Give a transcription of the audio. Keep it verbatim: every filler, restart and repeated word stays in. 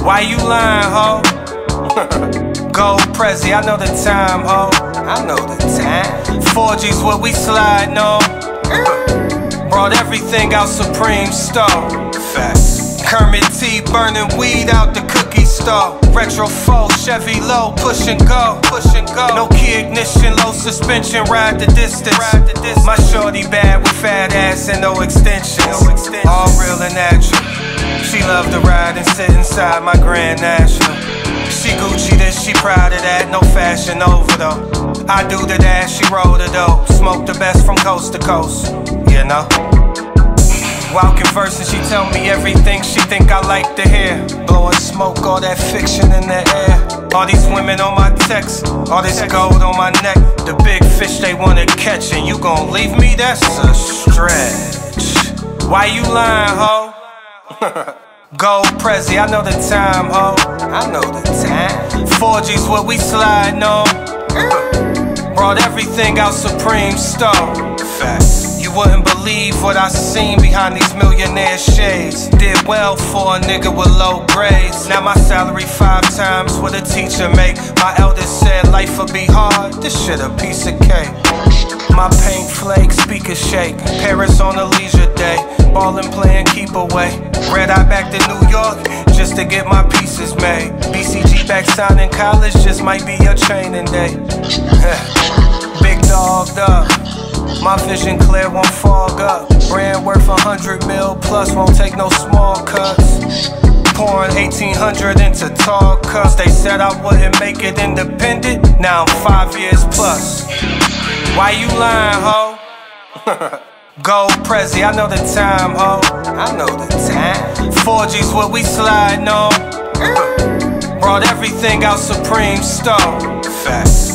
Why you lying, ho? Gold Prezi, I know the time, ho. I know the time. four G's what we sliding on. Brought everything out Supreme Store. Facts. Kermit T burning weed out the cookie store. Retro four, Chevy low, push and go, push and go. No key ignition, low suspension, ride the distance. Ride the distance. My shorty bad with fat ass and no extensions. No extensions. All real and natural. She love to ride and sit inside my Grand National. She Gucci this, she proud of that, no fashion over though. I do the dash, she roll the dope. Smoke the best from coast to coast, you know. While conversing, she tell me everything she think I like to hear. Blowing smoke, all that fiction in the air. All these women on my text, all this gold on my neck. The big fish they wanna catch, and you gon' leave me? That's a stretch. Why you lying, ho? Gold Prezi, I know the time, ho. I know the time. four G's what we sliding on. Brought everything out Supreme Store. Facts. You wouldn't believe what I seen behind these millionaire shades. Did well for a nigga with low grades. Now my salary five times what a teacher make. My eldest said life would be hard. This shit a piece of cake. My paint flake, speakers shake. Paris on a leisure day. Ballin' playing keep away. Red eye back to New York just to get my pieces made. B C G back signing college just might be your training day. Big dogged up. My vision clear, won't fog up. Brand worth a hundred mil plus, won't take no small cuts. Pouring eighteen hundred into tall cups. They said I wouldn't make it independent, now I'm five years plus. Why you lying, ho? Gold Prezi, I know the time, ho. I know the time. four G's what we sliding on. Brought everything out Supreme Store. Facts.